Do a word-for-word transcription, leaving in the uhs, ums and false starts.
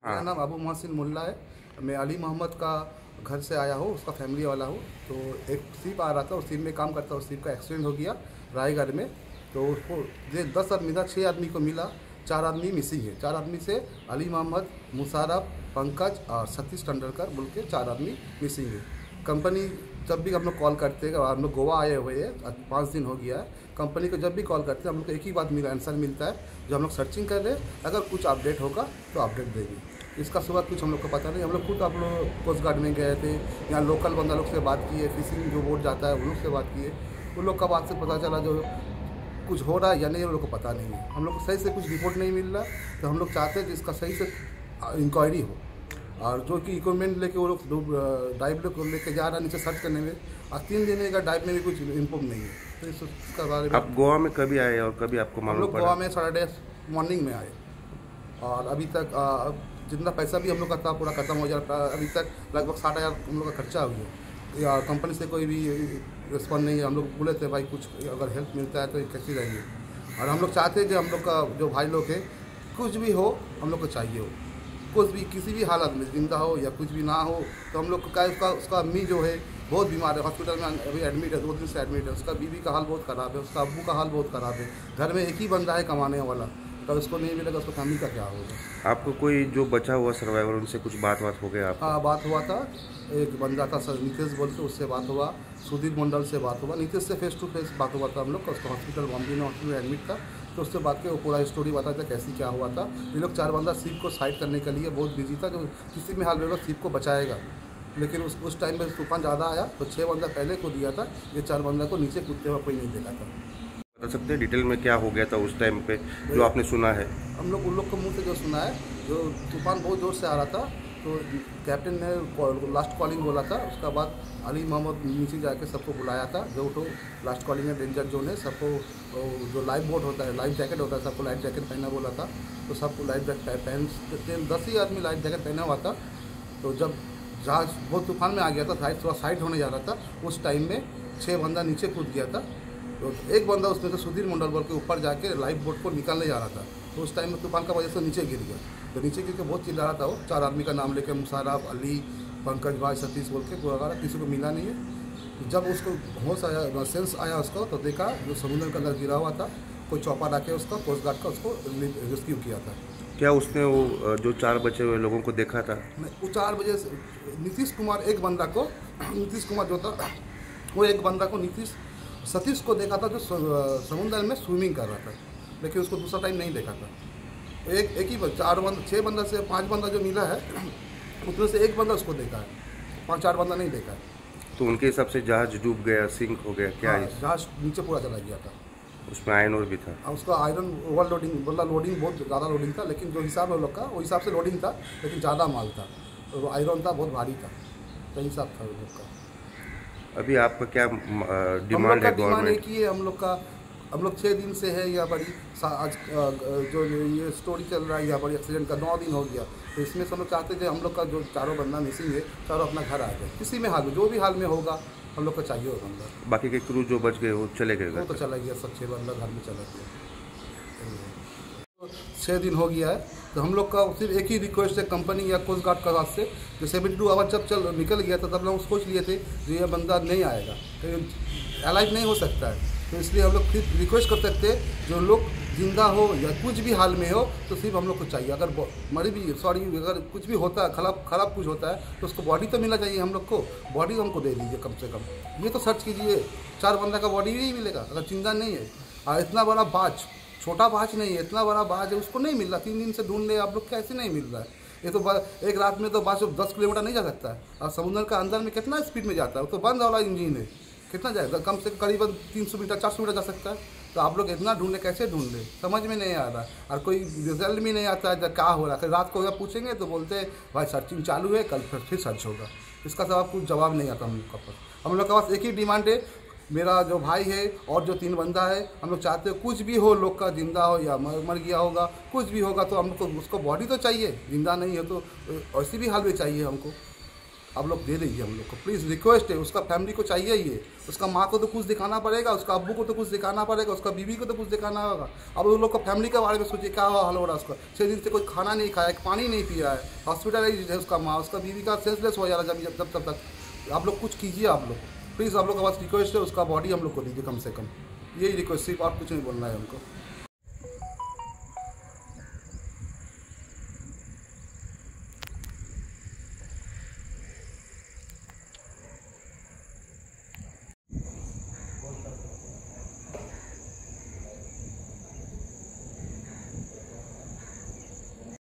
मेरा नाम अबू मोहसिन मुल्ला है। मैं अली मोहम्मद का घर से आया हूँ, उसका फैमिली वाला हूँ। तो एक सीप आ रहा था, उस सीप में काम करता, उस सीप का एक्सीडेंट हो गया रायगढ़ में। तो उसको ये दस आदमी था, छः आदमी को मिला, चार आदमी मिसिंग है। चार आदमी से अली मोहम्मद, मुशारफ, पंकज और सतीश टंडलकर बोल के चार आदमी मिसिंग है। कंपनी जब भी हम लोग कॉल करते हैं, हम लोग गोवा आए हुए हैं, पाँच दिन हो गया है। कंपनी को जब भी कॉल करते हैं हम लोग को एक ही बात मिला, आंसर मिलता है, जो हम लोग सर्चिंग कर रहे हैं, अगर कुछ अपडेट होगा तो अपडेट देंगे। इसका सुबह कुछ हम लोग को पता नहीं। हम लोग खुद आप लोग कोस्ट गार्ड में गए थे, यहाँ लोकल बंदा लोग से बात किए, फिशिंग जो बोट जाता है उन लोग से बात किए। उन लोग का बात से पता चला जो कुछ हो रहा है या नहीं, उन लोग को पता नहीं है। हम लोग को सही से कुछ रिपोर्ट नहीं मिल रहा, तो हम लोग चाहते हैं कि इसका सही से इंक्वायरी हो। और जो कि इक्विपमेंट लेके वो लोग डाइव लोग लेके जा रहा है नीचे सर्च करने में, और तीन दिन का डाइव में भी कुछ इम्प्रूव नहीं है। तो इसका बारे में आप गोवा में कभी आए और कभी आपको मालूम हम लोग पड़ा? गोवा में सैटरडे मॉर्निंग में आए, और अभी तक आ, जितना पैसा भी हम लोग का था पूरा खत्म हो जाता। अभी तक लगभग साठ हज़ार हम लोग का खर्चा हुआ या कंपनी से कोई भी रिस्पॉन्स नहीं है। हम लोग बोले थे भाई कुछ अगर हेल्प मिलता है तो ये कैसी रहेगी। और हम लोग चाहते हैं कि हम लोग का जो भाई लोग है कुछ भी हो हम लोग को चाहिए हो, कुछ भी किसी भी हालत में जिंदा हो या कुछ भी ना हो, तो हम लोग को क्या उसका उसका अम्मी जो है बहुत बीमार है, हॉस्पिटल में अभी एडमिट है, दो दिन से एडमिट है। उसका बीवी का हाल बहुत ख़राब है, उसका अब्बू का हाल बहुत ख़राब है। घर में एक ही बंदा है कमाने वाला, तो उसको नहीं मिलेगा, उसको फैमिली का क्या होगा। आपको कोई जो बचा हुआ सर्वाइवर उनसे कुछ बात बात हो गया? हाँ, बात हुआ था। एक बंदा था सर नीतीश बोल के, उससे बात हुआ। सुधीर मंडल से बात हुआ। नीतीश से फेस टू फेस बात हुआ था हम लोग का। उसका हॉस्पिटल बॉम्बे में हॉस्पिटल में एडमिट था, तो उससे बात के वो पूरा स्टोरी बताया था कैसी क्या हुआ था। ये लोग चार बंदा सीप को साइड करने के लिए बहुत बिजी था, जो किसी में हाल में लोग सीप को बचाएगा। लेकिन उस उस टाइम में तूफान ज़्यादा आया, तो छः बंदा पहले को दिया था, ये चार बंदा को नीचे कूदते हुए कोई नहीं देखा था। बता सकते हैं डिटेल में क्या हो गया था उस टाइम पे जो आपने सुना है? हम लोग उन लोग को मुँह से जो सुना है, जो तूफान बहुत ज़ोर से आ रहा था, तो कैप्टन ने लास्ट कॉलिंग बोला था। उसके बाद अली मोहम्मद नीचे जाके सबको बुलाया था, जो तो लास्ट कॉलिंग में डेंजर जोन है, सबको जो लाइफ बोट होता है, लाइफ जैकेट होता है, सबको लाइफ जैकेट पहना बोला था। तो सबको लाइफ जैकेट पहन दस ही आदमी लाइफ जैकेट पहना हुआ था। तो जब जहाज बहुत तूफान में आ गया था, साइड थोड़ा साइड होने जा रहा था, उस टाइम में छः बंदा नीचे कूद गया था। तो एक बंदा उसमें तो सुधीर मंडल बोल के ऊपर जाके लाइफ बोट को निकालने जा रहा था। तो उस टाइम में तूफान का वजह से नीचे गिर गया। तो नीचे गिर के बहुत चिल्ला रहा था वो, चार आदमी का नाम लेके, मुशारफ, अली, पंकज भाई, सतीश बोल के पूरा रहा, किसी को मिला नहीं है। जब उसको होश आया, सेंस आया उसको, तो देखा जो समुद्र के अंदर गिरा हुआ था, कोई चौपा डाके उसका कोस्ट गार्ड का उसको रेस्क्यू किया था। क्या उसने वो जो चार बचे हुए लोगों को देखा था? वो चार बजे से नीतीश कुमार एक बंदा को, नीतीश कुमार जो था वो एक बंदा को, नीतीश सतीश को देखा था जो समुद्र में स्विमिंग कर रहा था, लेकिन उसको दूसरा टाइम नहीं देखा था। एक एक ही चार बंदा, छः बंदा से पांच बंदा जो मिला है, उसमें से एक बंदा उसको देखा है, पांच चार बंदा नहीं देखा है। तो उनके हिसाब से जहाज डूब गया, सिंक हो गया क्या? हाँ, जहाज नीचे पूरा चला गया था। उसमें आयरन और भी था? उसका आयरन ओवर लोडिंग, मतलब लोडिंग बहुत ज़्यादा लोडिंग था, लेकिन जो हिसाब है लोग का वो हिसाब से लोडिंग था, लेकिन ज़्यादा माल था। तो आयरन था, बहुत भारी था, तो हिसाब था लोग का। अभी आपका क्या डिमांड है? डिमांड एक ही है हम लोग का। हम लोग छः दिन से है यहाँ बड़ी, आज जो ये स्टोरी चल रहा है यहाँ बड़ी एक्सीडेंट का नौ दिन हो गया। तो इसमें से हम लोग चाहते थे हम लोग का जो चारों बंदा मिसिंग है, चारों अपना घर आ जाए, किसी में हाल में, जो भी हाल में होगा हम लोग को चाहिए वो बंदा। बाकी के क्रू जो बच गए वो चले गए? वो तो चला गया, सब छः बंदा घर में चला गया। छः दिन हो गया है, तो हम लोग का सिर्फ एक ही रिक्वेस्ट है कंपनी या कोस्ट गार्ड का हाथ से, जो सेवेंटी टू आवर जब चल निकल गया था तब लोग सोच लिए थे जो ये बंदा नहीं आएगा, कहीं अलाइव नहीं हो सकता है। तो इसलिए हम लोग फिर रिक्वेस्ट कर सकते हैं जो लोग जिंदा हो या कुछ भी हाल में हो, तो सिर्फ हम लोग को चाहिए। अगर मरी भी, सॉरी, अगर कुछ भी होता है, खराब खराब कुछ होता है, तो उसको बॉडी तो मिलना चाहिए हम लोग को। बॉडी हमको दे दीजिए कम से कम। ये तो सर्च कीजिए, चार बंदा का बॉडी भी मिलेगा अगर जिंदा नहीं है। और इतना बड़ा बाज, छोटा बाज नहीं है, इतना बड़ा बाज है, उसको नहीं मिल रहा। तीन दिन से ढूंढ ले आप लोग, कैसे नहीं मिल रहा है? ये तो एक रात में तो बाज दस किलोमीटर नहीं जा सकता है, और समुद्र का अंदर में कितना स्पीड में जाता है, वो तो बंद वाला इंजन है, कितना जाएगा? कम से करीबन तीन सौ मीटर चार सौ मीटर जा सकता है। तो आप लोग इतना ढूंढने कैसे ढूंढ ले, समझ में नहीं आ रहा। और कोई रिजल्ट भी नहीं आता है जब क्या हो रहा है। रात को अगर पूछेंगे तो बोलते हैं भाई सर्चिंग चालू है, कल फिर फिर सर्च होगा। इसका सब कुछ जवाब नहीं आता हम लोग का पास। हम लोग के पास एक ही डिमांड है, मेरा जो भाई है और जो तीन बंदा है, हम लोग चाहते हैं कुछ भी हो, लोग का जिंदा हो या मर मर गया होगा, कुछ भी होगा तो हम लोग को उसको बॉडी तो चाहिए। जिंदा नहीं है तो ऐसी भी हाल में चाहिए हमको। आप लोग दे दीजिए हम लोग को, प्लीज़ रिक्वेस्ट है। उसका फैमिली को चाहिए ही है, उसका माँ को तो कुछ दिखाना पड़ेगा, उसका अब्बू को तो कुछ दिखाना पड़ेगा, उसका बीवी को तो कुछ दिखाना होगा। अब उन लोग का फैमिली के बारे में सोचिए क्या हाल हो रहा है उसका। छः दिन से कोई खाना नहीं खाया, पानी नहीं पिया है, हॉस्पिटलाइज है उसका माँ, उसका बीवी का सेंसलेस हो जा रहा है जब जब तब तक। आप लोग कुछ कीजिए, आप लोग प्लीज़, आप लोग का बस रिक्वेस्ट है, उसका बॉडी हम लोग को दीजिए कम से कम, यही रिक्वेस्ट, सिर्फ और कुछ नहीं बोलना है हमको।